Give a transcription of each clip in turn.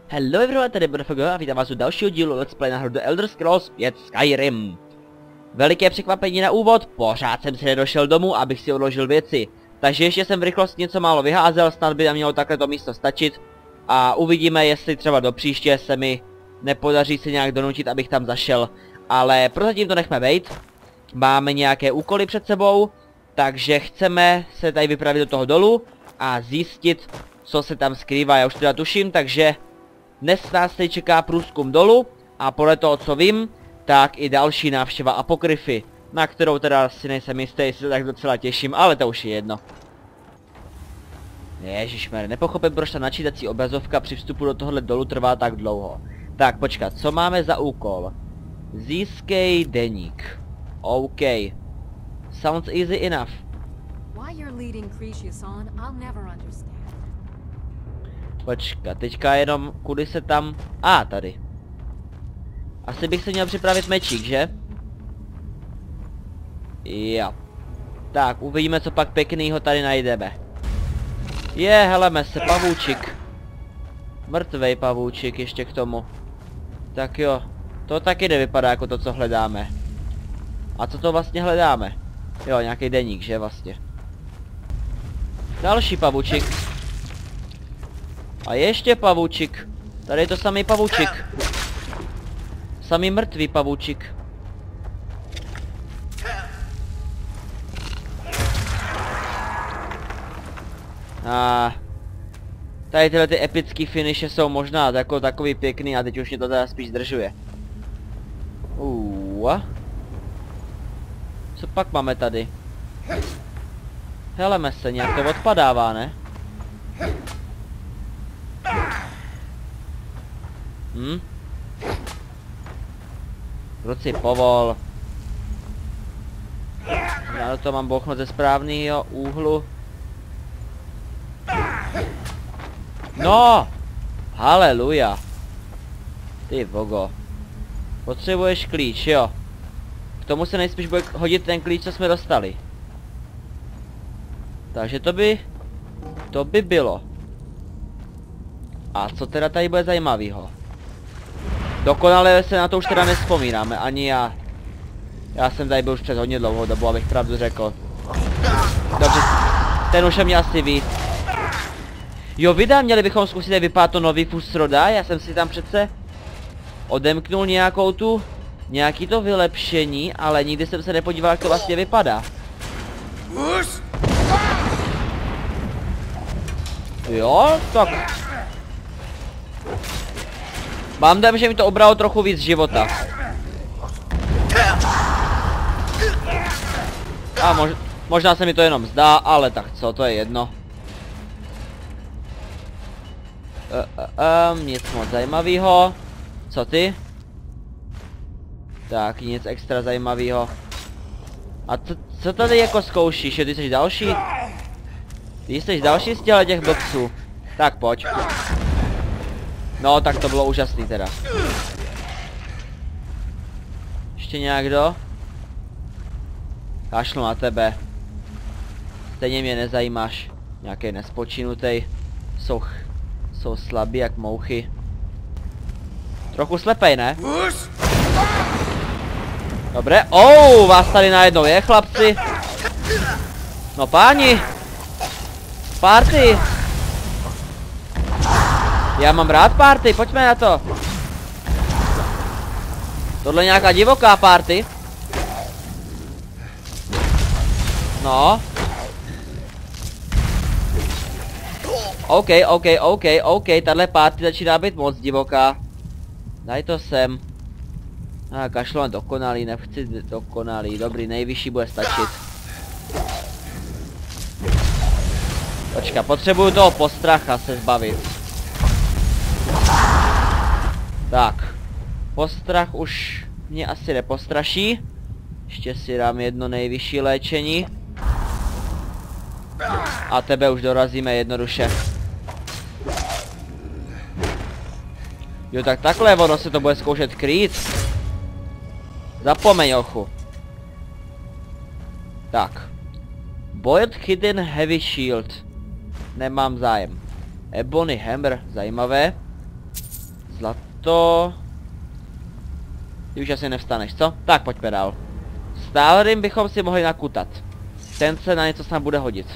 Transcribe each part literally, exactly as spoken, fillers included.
Hello everyone, tady bude F G a vítám vás u dalšího dílu Let's Play na hru The Elder Scrolls pět Skyrim. Veliké překvapení na úvod, pořád jsem si nedošel domů, abych si odložil věci. Takže ještě jsem v rychlosti něco málo vyházel, snad by mělo takhle to místo stačit. A uvidíme, jestli třeba do příště se mi nepodaří se nějak donutit, abych tam zašel. Ale prozatím to nechme bejt. Máme nějaké úkoly před sebou, takže chceme se tady vypravit do toho dolu a zjistit, co se tam skrývá. Já už teda tuším, takže dnes nás tady čeká průzkum dolu a podle toho, co vím, tak i další návštěva Apokryfy, na kterou teda si nejsem jistý, jestli se tak docela těším, ale to už je jedno. Ježišmer, nepochopím, proč ta načítací obrazovka při vstupu do tohohle dolu trvá tak dlouho. Tak, počkat, co máme za úkol? Získej deník. OK. Sounds easy enough. Why you're leading Cretius on, I'll never understand. Počkat, teďka jenom kudy se tam... A, ah, tady. Asi bych se měl připravit mečík, že? Jo. Tak, uvidíme, co pak pěknýho tady najdeme. Je, heleme se, pavoučik. Mrtvej pavoučik ještě k tomu. Tak jo, to taky nevypadá jako to, co hledáme. A co to vlastně hledáme? Jo, nějaký deník, že vlastně. Další pavoučik. A ještě pavoučik. Tady je to samý pavoučik. Samý mrtvý pavoučik. A tady tyhle ty epický finishe jsou možná jako takový pěkný a teď už mě to teda spíš zdržuje. Uua. Co pak máme tady? Heleme se, nějak to odpadává, ne? Hm? Ruci povol. Já do toho mám bouchnout ze správného úhlu. No! Haleluja. Ty vogo. Potřebuješ klíč, jo. K tomu se nejspíš bude hodit ten klíč, co jsme dostali. Takže to by... To by bylo. A co teda tady bude zajímavého? Dokonale se na to už teda nespomínáme, ani já. Já jsem tady byl už před hodně dlouhou dobu, abych pravdu řekl. Dobře, ten už mě asi ví. Jo, vydá, měli bychom zkusit vypadat to nový Fusroda, já jsem si tam přece odemknul nějakou tu, nějaký to vylepšení, ale nikdy jsem se nepodíval, jak to vlastně vypadá. Jo, tak. Mám dojem, že mi to obralo trochu víc života. A mož, možná se mi to jenom zdá, ale tak co, to je jedno. Uh, uh, um, nic moc zajímavého. Co ty? Tak, nic extra zajímavého. A co, co tady jako zkoušíš? Ty jsi další? Ty jsi další z těch blbců. Tak pojď. No, tak to bylo úžasný teda. Ještě nějakdo? Kašlu na tebe. Stejně mě nezajímáš. Nějaký nespočinutej. Jsou, jsou slabí jak mouchy. Trochu slepej, ne? Dobré. Oh, vás tady najednou je, chlapci. No páni. Party. Já mám rád party, pojďme na to. Tohle je nějaká divoká party. No. OK, OK, OK, OK, tahle party začíná být moc divoká. Daj to sem. A kašlu na dokonalý, nechci dokonalý, dobrý, nejvyšší bude stačit. Počka, potřebuju toho postracha se zbavit. Tak. Postrach už mě asi nepostraší. Ještě si dám jedno nejvyšší léčení. A tebe už dorazíme jednoduše. Jo, tak takhle ono se to bude zkoušet krýt. Zapomeň, ochu. Tak. Boiled Hidden Heavy Shield. Nemám zájem. Ebony Hammer, zajímavé. Zlato. Ty už asi nevstaneš, co? Tak pojďme dál. Stalrim bychom si mohli nakutat. Ten se na něco snad bude hodit.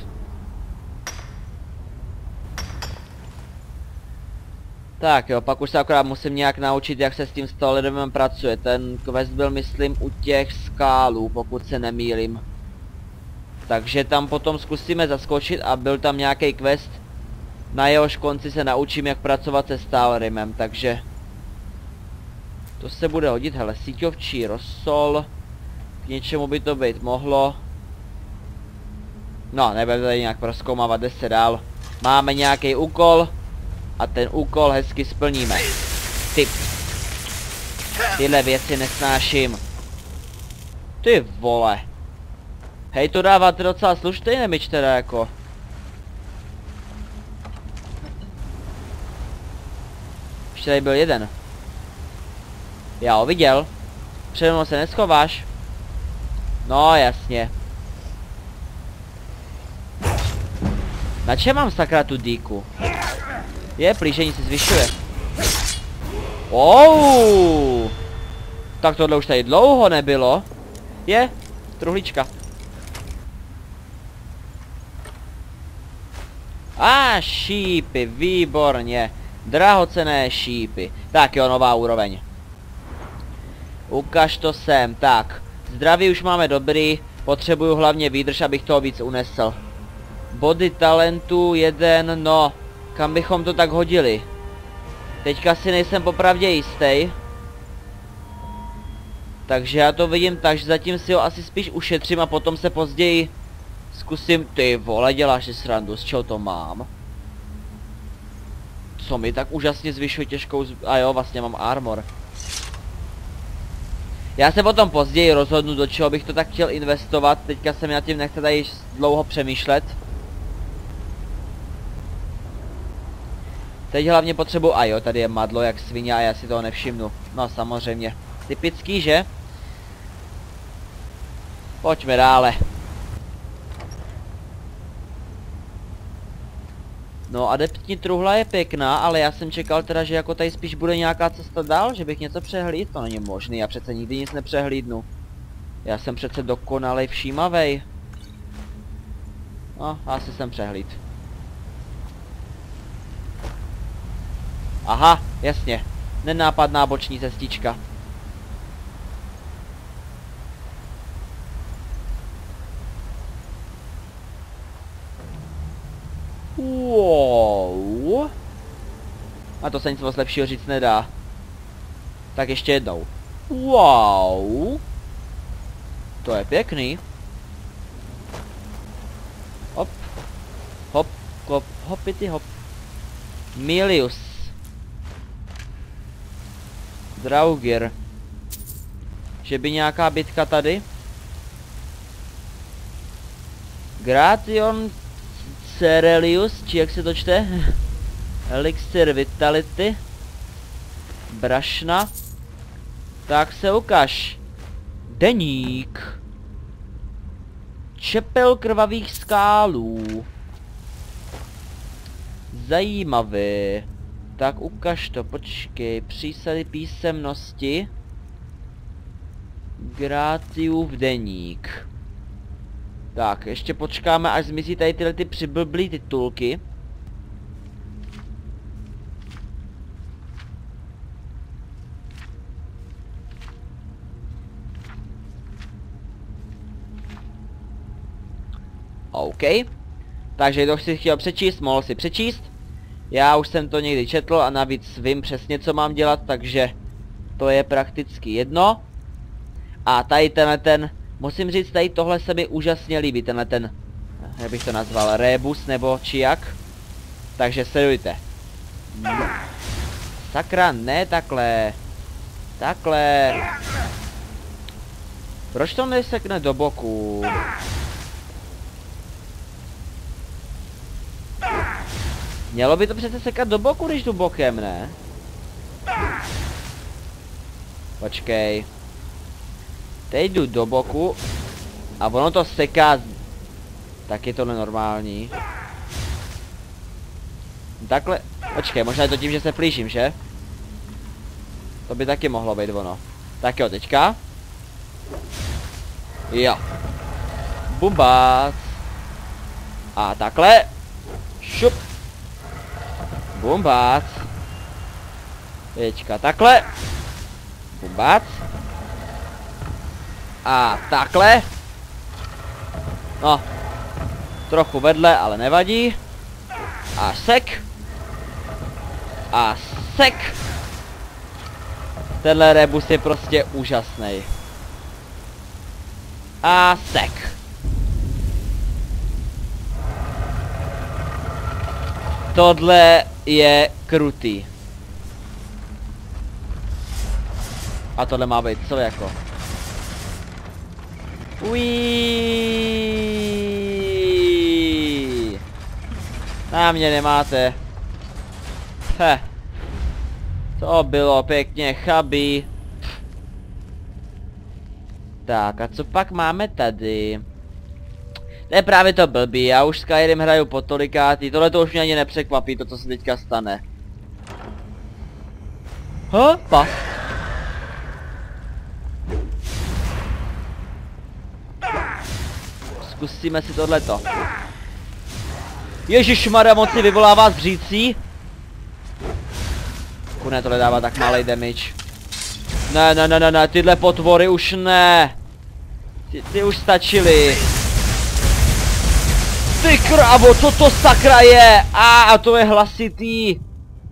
Tak jo, pak už se akorát musím nějak naučit, jak se s tím Stalrimem pracuje. Ten quest byl, myslím, u těch skálů, pokud se nemýlím. Takže tam potom zkusíme zaskočit a byl tam nějaký quest, na jehož konci se naučím, jak pracovat se Stalrimem, takže... To se bude hodit, hele, síťovčí rozsol. K něčemu by to být mohlo. No, nebudeme tady nějak prozkoumávat, jde se dál. Máme nějaký úkol. A ten úkol hezky splníme. Ty. Tyhle věci nesnáším. Ty vole. Hej, to dáváte docela slušný nemič teda jako. Ještě tady byl jeden. Já ho viděl. Přede mnou se neschováš. No jasně. Na čem mám sakra tu díku? Je, plížení se zvyšuje. Oh! Tak tohle už tady dlouho nebylo. Je, truhlička. A ah, šípy, výborně. Drahocenné šípy. Tak jo, nová úroveň. Ukaž to sem, tak. Zdraví už máme dobrý. Potřebuju hlavně výdrž, abych toho víc unesl. Body talentu jeden, no. Kam bychom to tak hodili? Teďka si nejsem popravdě jistý. Takže já to vidím tak, že zatím si ho asi spíš ušetřím a potom se později zkusím... Ty vole, děláš si srandu, z čeho to mám? Co mi tak úžasně zvyšuje těžkou zb... A jo, vlastně mám armor. Já se potom později rozhodnu, do čeho bych to tak chtěl investovat. Teďka se mi nad tím nechce tady dlouho přemýšlet. Teď hlavně potřebuji... A jo, tady je madlo jak svině a já si toho nevšimnu. No samozřejmě. Typický, že? Pojďme dále. No, adeptní truhla je pěkná, ale já jsem čekal teda, že jako tady spíš bude nějaká cesta dál, že bych něco přehlídl. To není možný, já přece nikdy nic nepřehlídnu. Já jsem přece dokonalej všímavej. No, asi jsem přehlíd. Aha, jasně. Nenápadná boční cestička. Wow. A to se nic moc lepšího říct nedá. Tak ještě jednou. Wow. To je pěkný. Hop. Hop, hop, hopity hop. Milius. Draugr. Že by nějaká bitka tady? Gration Cerelius, či jak se to čte? Elixir Vitality. Brašna. Tak se ukaž. Deník. Čepel krvavých skálů. Zajímavé. Tak ukaž to, počkej. Přísady písemnosti. Gratiův deník. Tak, ještě počkáme, až zmizí tady tyhle ty přiblblý titulky. OK. Takže kdo si chtěl přečíst, mohl si přečíst. Já už jsem to někdy četl a navíc vím přesně, co mám dělat, takže to je prakticky jedno. A tady tenhle ten, musím říct, tady tohle se mi úžasně líbí, tenhle ten, jak bych to nazval, rebus nebo či jak. Takže sledujte. Sakra, ne takhle. Takhle. Proč to nesekne do boku? Mělo by to přece sekat do boku, když jdu bokem, ne? Počkej. Teď jdu do boku. A ono to seká. Tak je tohle normální. Takhle. Počkej, možná je to tím, že se plížím, že? To by taky mohlo být ono. Tak jo, teďka. Jo. Bumbác. A takhle. Šup. Bumbác. Teďka takhle. Bumbác. A takhle. No. Trochu vedle, ale nevadí. A sek. A sek. Tenhle rebus je prostě úžasný. A sek. Tohle je krutý. A tohle má být co jako? Uiii. Na mě nemáte. He. To bylo pěkně chabý. Tak a co pak máme tady? To je právě to blbý, já už Skyrim hraju po tolikátý, tohle to už mě ani nepřekvapí, to co se teďka stane. Hopa. Zkusíme si tohleto. Ježišmarja, moc si vyvolává zřící. Kune, tohle dává tak malej damage. Ne, ne, ne, ne, ne, tyhle potvory už ne. Ty, ty už stačily. Ty krávo, co to sakra je? A, a to je hlasitý.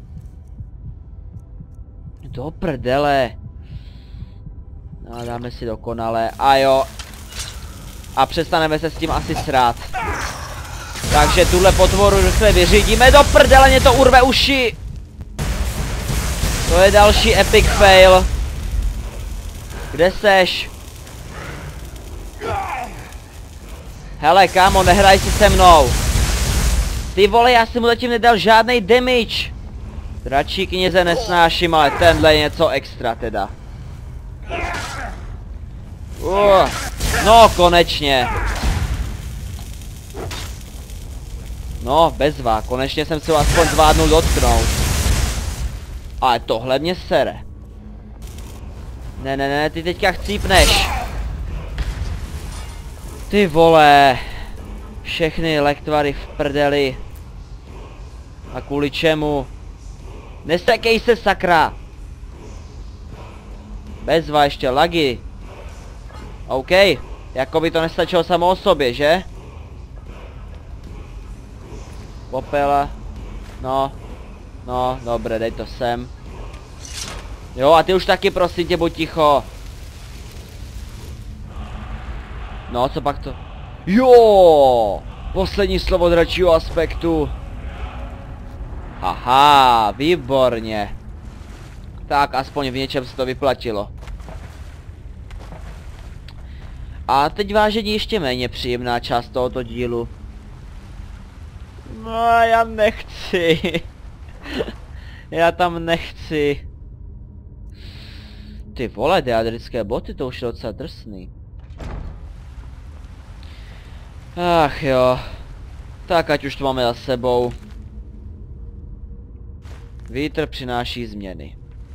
Do prdele. No, dáme si dokonale. A jo. A přestaneme se s tím asi srát. Takže tuhle potvoru se vyřídíme. Do prdele, mě to urve uši. To je další epic fail. Kde seš? Hele, kámo, nehraj si se mnou. Ty vole, já jsem mu zatím nedal žádnej damage. Dračí kněze nesnáším, ale tenhle je něco extra teda. Uh, no, konečně. No, bezva, konečně jsem se ho aspoň zvládnul dotknout. Ale tohle mě sere. Ne, ne, ne, ty teďka chcípneš. Ty vole. Všechny lektvary v prdeli. A kvůli čemu? Nesekej se, sakra. Bezva, ještě lagy. OK, jako by to nestačilo samo o sobě, že? Popela. No. No, dobré, dej to sem. Jo, a ty už taky, prosím tě, buď ticho. No, co pak to? Jo! Poslední slovo dračího aspektu. Aha, výborně. Tak, aspoň v něčem se to vyplatilo. A teď vážení ještě méně příjemná část tohoto dílu. No, já nechci. Já tam nechci. Ty vole, deadrické boty, to už je docela drsný. Ach jo. Tak ať už to máme za sebou. Vítr přináší změny.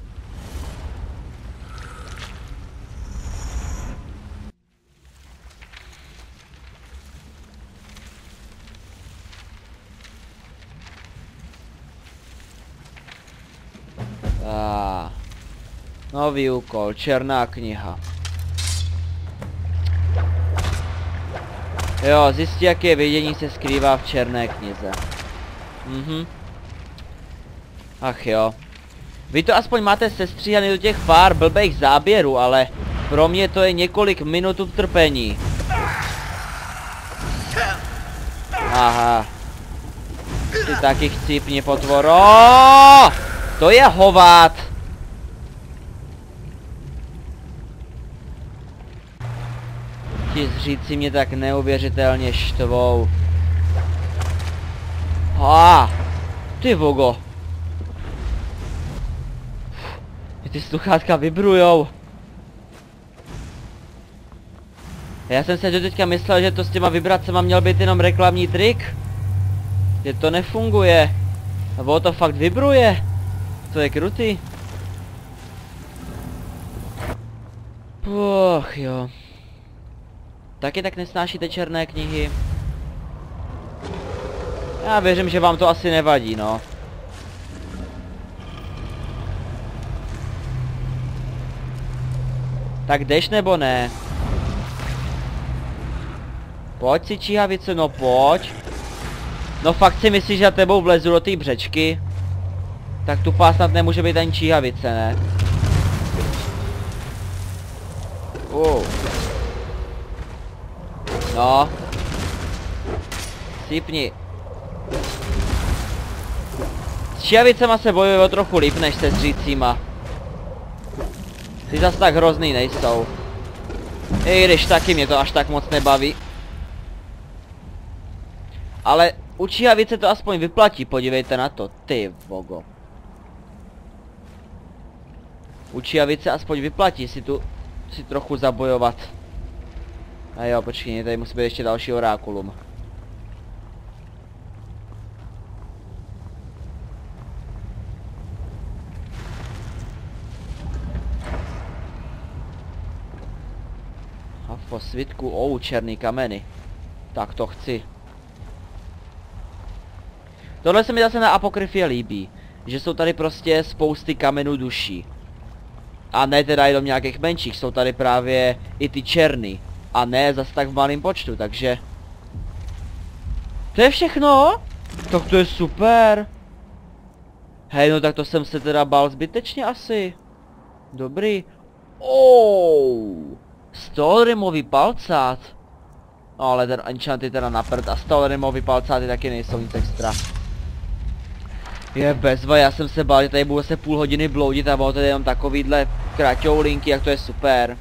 Ah. Nový úkol, černá kniha. Jo, zjistí, jaké vidění se skrývá v černé knize. Mhm. Ach jo. Vy to aspoň máte sestříhaný do těch pár blbých záběrů, ale pro mě to je několik minut utrpení. Aha. Ty taky chcípni, potvoro. To je hovát. Ti zříci mě tak neuvěřitelně štvou. Ah, ty vogo. Ty sluchátka vibrujou. Já jsem se do teďka myslel, že to s těma vibracema měl být jenom reklamní trik. Že to nefunguje. A to fakt vibruje. To je krutý. Och jo. Taky tak nesnášíte černé knihy? Já věřím, že vám to asi nevadí, no. Tak jdeš nebo ne? Pojď si, číhavice, no pojď. No fakt si myslíš, že za tebou vlezu do té břečky? Tak tu snad nemůže být ani číhavice, ne? Uh. No. Sypni. S číhavicema se bojuje o trochu líp než se zřícíma. Ty zas tak hrozný nejsou. I když taky mě to až tak moc nebaví. Ale u číhavice to aspoň vyplatí, podívejte na to, ty vogo. U číhavice aspoň vyplatí si tu si trochu zabojovat. A jo, počkej, tady musí být ještě další orákulum. A po svitku, ou, černý kameny. Tak to chci. Tohle se mi zase na Apokryfě líbí. Že jsou tady prostě spousty kamenů duší. A ne teda jenom nějakých menších, jsou tady právě i ty černý. A ne zase tak v malém počtu, takže... To je všechno? Tak to je super. Hej, no tak to jsem se teda bál zbytečně asi. Dobrý. Oh, Stalrimový palcát. No, ale ten enchant je teda na prd a Stalrimový palcáty taky nejsou nic extra. Je bezva, já jsem se bál, že tady budu se půl hodiny bloudit a bylo tady jenom takovýhle kraťoulinky, jak to je super.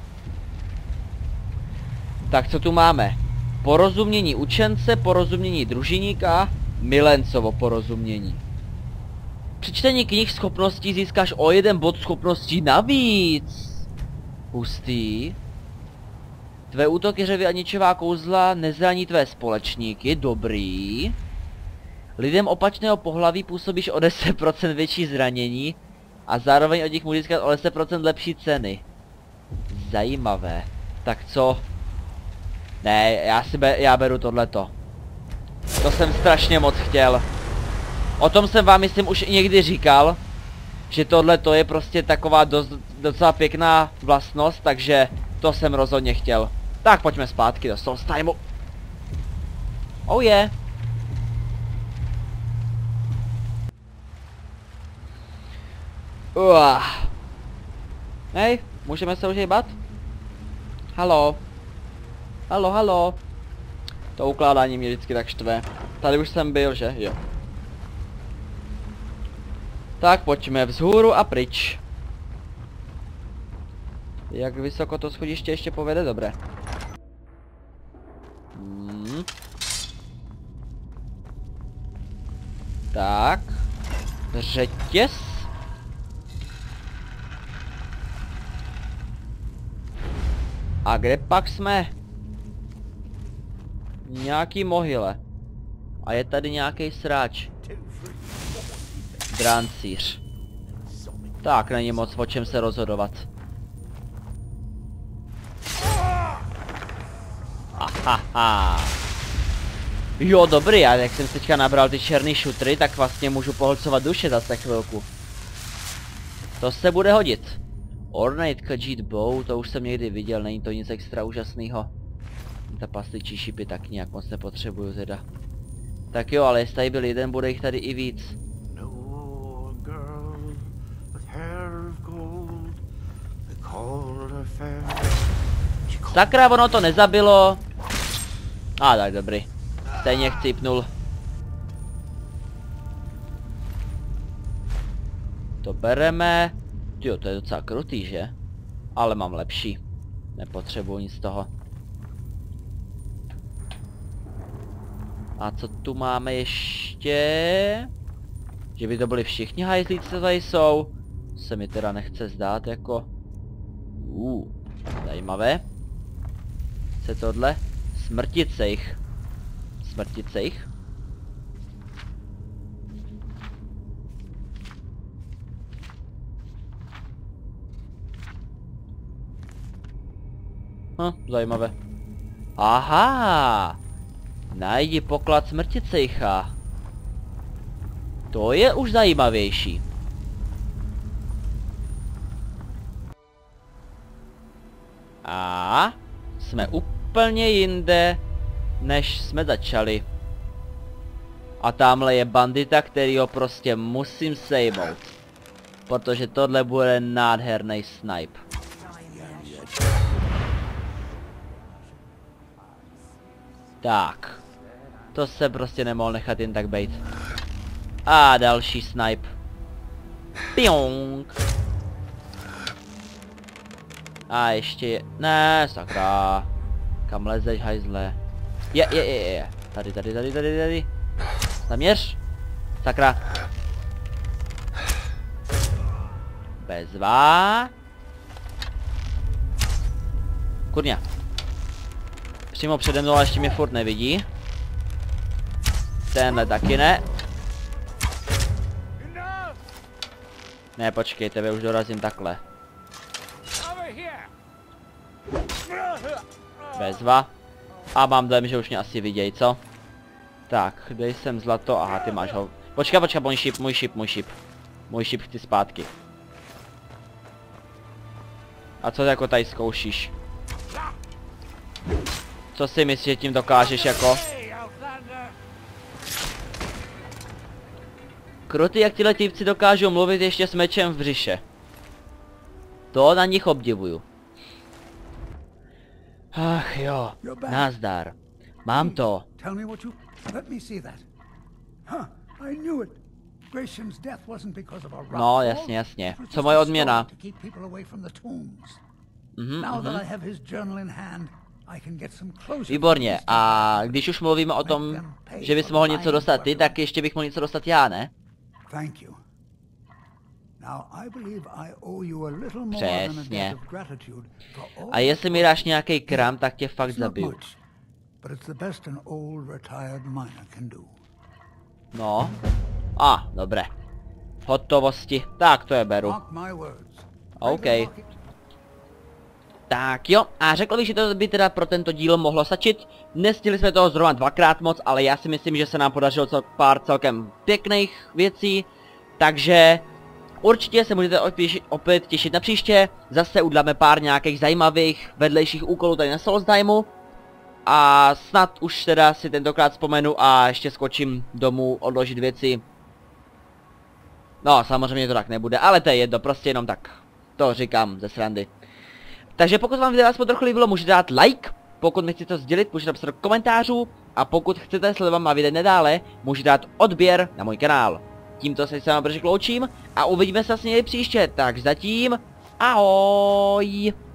Tak co tu máme? Porozumění učence, porozumění družiníka, milencovo porozumění. Při čtení knih schopností získáš o jeden bod schopností navíc. Hustý. Tvé útoky, řevy a ničivá kouzla nezraní tvé společníky, dobrý. Lidem opačného pohlaví působíš o deset procent větší zranění a zároveň od nich můžeš získat o deset procent lepší ceny. Zajímavé. Tak co? Ne, já si be, já beru tohleto. To jsem strašně moc chtěl. O tom jsem vám myslím už někdy říkal, že tohleto je prostě taková dost, docela pěkná vlastnost, takže to jsem rozhodně chtěl. Tak pojďme zpátky do Solstimeu. Oh je. Yeah. Uah. Hej, můžeme se už hýbat? Halo. Halo, halo. To ukládání mě vždycky tak štve. Tady už jsem byl, že? Jo. Tak pojďme vzhůru a pryč. Jak vysoko to schodiště ještě povede? Dobré. Hmm. Tak. Řetěz. A kde pak jsme? Nějaký mohyle. A je tady nějaký sráč. Drancíř. Tak, není moc o čem se rozhodovat. Ahaha. Jo, dobrý, já jak jsem teďka nabral ty černý šutry, tak vlastně můžu pohlcovat duše zase chvilku. To se bude hodit. Ornate Khajiit Bow, to už jsem někdy viděl, není to nic extra úžasného. Ta pastličí šipy tak nějak moc nepotřebuju teda. Tak jo, ale jestli tady byl jeden, bude jich tady i víc. Sakra, ono to nezabilo. A ah, tak dobrý. Stejně chcípnul. To bereme. Jo, to je docela krutý, že? Ale mám lepší. Nepotřebuji nic z toho. A co tu máme ještě? Že by to byli všichni hajzlíci, co tady jsou? Se mi teda nechce zdát jako... Uh, zajímavé. Co tohle? Smrticejch. Smrticejch? Hm, zajímavé. Aha! Najdi poklad smrticejcha. To je už zajímavější. A jsme úplně jinde, než jsme začali. A tamhle je bandita, kterýho prostě musím sejmout. Protože tohle bude nádherný snipe. Tak. To se prostě nemohl nechat jen tak bejt. A další snipe. Piong. A ještě je... Ne, sakra. Kam lezeš, hajzle? Je, je, je, je. Tady, tady, tady, tady, tady. Zaměř. Sakra. Bezva. Kurňa. Přímo přede mnou, ale ještě mě furt nevidí. Tenhle taky ne. Ne, počkej, tebe už dorazím takhle. Bezva. A mám dojem, že už mě asi viděj, co? Tak, dej sem zlato, aha, ty máš ho. Počkej, počkej, můj šip, můj šip, můj šip. Můj šip chci zpátky. A co jako tady zkoušíš? Co si myslíš, že tím dokážeš jako? Kruty, jak tyhle týpci dokážou mluvit ještě s mečem v břiše. To na nich obdivuju. Ach jo, nazdar. Mám to. No, jasně, jasně. Co moje odměna? Mhm, mhm. Výborně. A když už mluvíme o tom, že bys mohl něco dostat ty, tak ještě bych mohl něco dostat já, ne? Přesně. A jestli mi dáš nějaký krám, tak tě fakt zabiju. No. A, ah, dobré. Hotovosti. Tak to je beru. OK. Tak jo, a řekl bych, že to by teda pro tento díl mohlo stačit. Nestihli jsme toho zrovna dvakrát moc, ale já si myslím, že se nám podařilo cel pár celkem pěkných věcí. Takže určitě se můžete opět těšit na příště. Zase uděláme pár nějakých zajímavých vedlejších úkolů tady na Solstheimu. A snad už teda si tentokrát vzpomenu a ještě skočím domů odložit věci. No, samozřejmě to tak nebude, ale to je jedno, prostě jenom tak. To říkám ze srandy. Takže pokud vám video aspoň trochu líbilo, můžete dát like. Pokud mi chcete to sdělit, můžete napsat do komentářů. A pokud chcete sledovat má videa nadále, můžete dát odběr na můj kanál. Tímto se s vámi brzy loučím a uvidíme se s někdy příště, tak zatím ahoj.